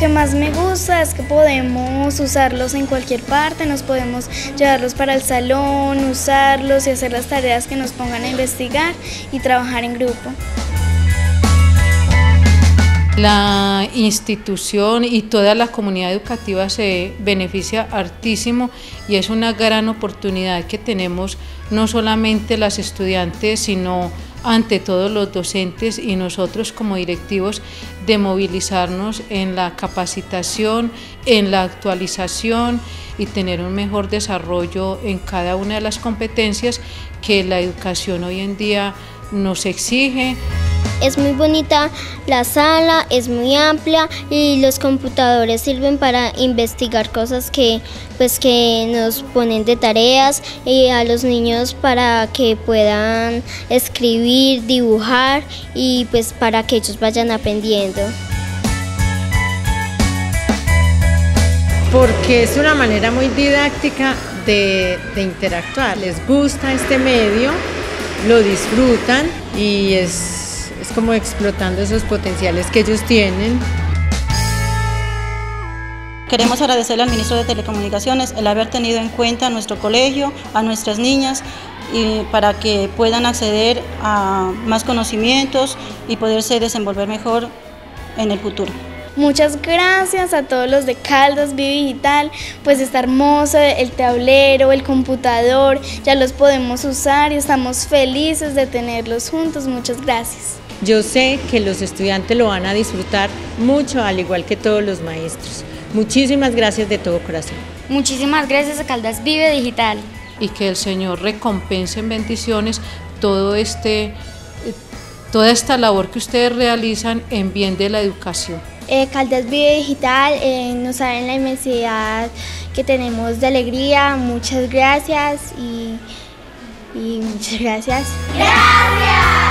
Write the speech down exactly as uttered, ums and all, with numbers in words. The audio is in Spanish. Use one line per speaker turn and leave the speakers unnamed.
más me gusta es que podemos usarlos en cualquier parte, nos podemos llevarlos para el salón, usarlos y hacer las tareas que nos pongan a investigar y trabajar en grupo.
La institución y toda la comunidad educativa se beneficia hartísimo y es una gran oportunidad que tenemos no solamente las estudiantes, sino ante todo los docentes y nosotros como directivos de movilizarnos en la capacitación, en la actualización y tener un mejor desarrollo en cada una de las competencias que la educación hoy en día nos exige.
Es muy bonita la sala, es muy amplia y los computadores sirven para investigar cosas que, pues, que nos ponen de tareas y a los niños para que puedan escribir, dibujar y pues para que ellos vayan aprendiendo.
Porque es una manera muy didáctica de, de interactuar. Les gusta este medio, lo disfrutan y es Es como explotando esos potenciales que ellos tienen.
Queremos agradecerle al ministro de Telecomunicaciones el haber tenido en cuenta a nuestro colegio, a nuestras niñas, y para que puedan acceder a más conocimientos y poderse desenvolver mejor en el futuro.
Muchas gracias a todos los de Caldas Vive Digital, pues está hermoso el tablero, el computador, ya los podemos usar y estamos felices de tenerlos juntos. Muchas gracias.
Yo sé que los estudiantes lo van a disfrutar mucho, al igual que todos los maestros. Muchísimas gracias de todo corazón.
Muchísimas gracias a Caldas Vive Digital.
Y que el Señor recompense en bendiciones todo este, toda esta labor que ustedes realizan en bien de la educación.
Eh, Caldas Vive Digital eh, nos da en la inmensidad que tenemos de alegría. Muchas gracias y, y muchas gracias.
¡Gracias!